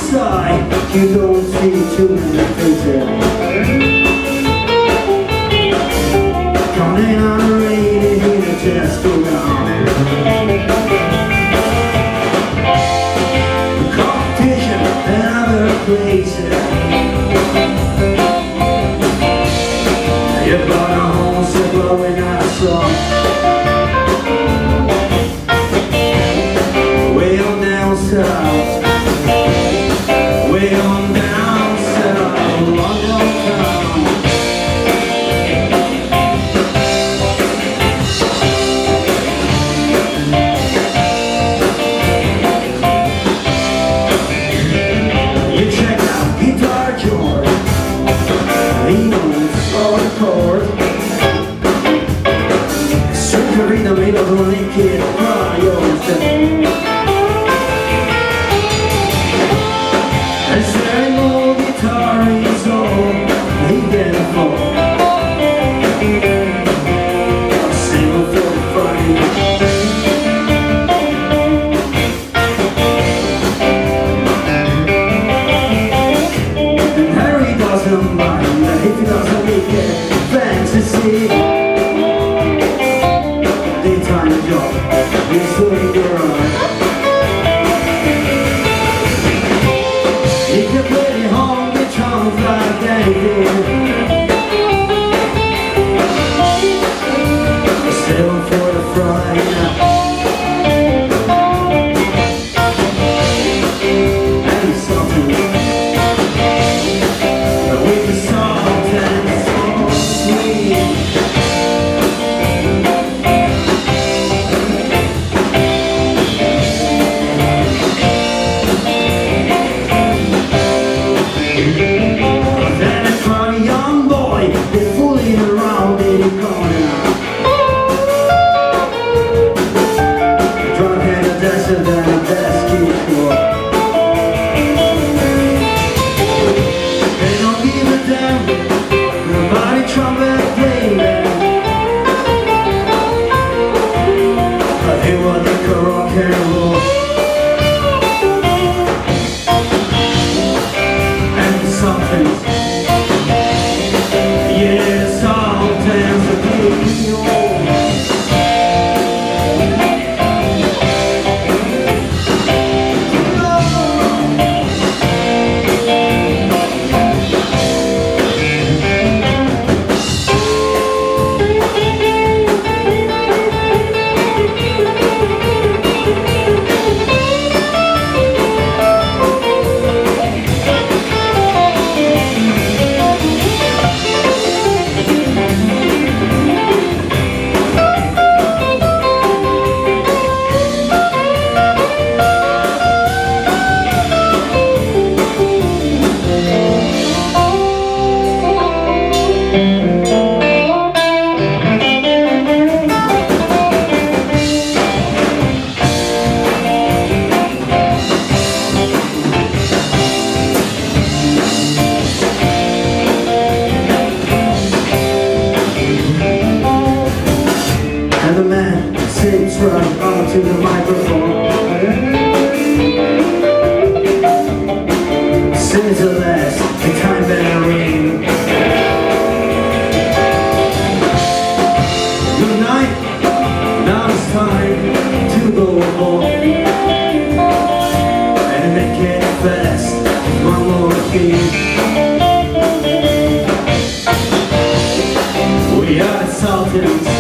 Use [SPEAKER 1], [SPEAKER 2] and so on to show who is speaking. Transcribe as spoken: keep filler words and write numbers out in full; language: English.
[SPEAKER 1] outside, you don't see too many faces. Counting on a rainy day to just go down. The competition and other places. You brought a home, so blowing out a song. Way on down south. Way on down south, London town. You check out Guitar George. He knows all the chords. Surgery in the middle of the naked priority. As there no guitar is all he can afford. Single for the Friday. And Harry doesn't mind if he doesn't make it fantasy. Daytime job, he's doing the run. He can play the honky tonk like anything. Still for the Friday night. And something with the salt and so sweet. Then a funny young boy, they're fooling around in the corner. Drunk and a dancer than a basketball. They don't give a damn, nobody trumpet playing them. But they want the rock and roll. And something. Yeah, sometimes I take you home. And the man sits right onto the microphone. Since the last, the time bell ring. Good night, now it's time to go home. And make it fast, one more thing. We are the Sultans.